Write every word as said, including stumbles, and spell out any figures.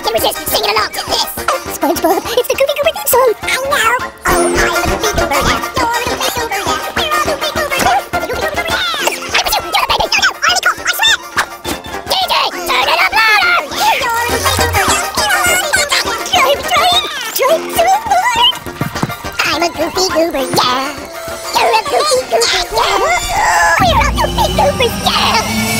can resist singing along to this. SpongeBob, it's the Goofy Goober theme song. I know. Oh, I'm a Goofy Goober, yeah. You're a Goofy Goober, yeah. We're all Goofy Goobers. The Goofy Goober, yeah. I'm with you. You're the baby. No, no. Army call. I swear. D J, turn it up louder. You're a Goofy Goober, yeah. Try, try, try so hard. I'm a Goofy Goober, yeah. You're a Goofy Goober, yeah. We're all Goofy Goobers, yeah.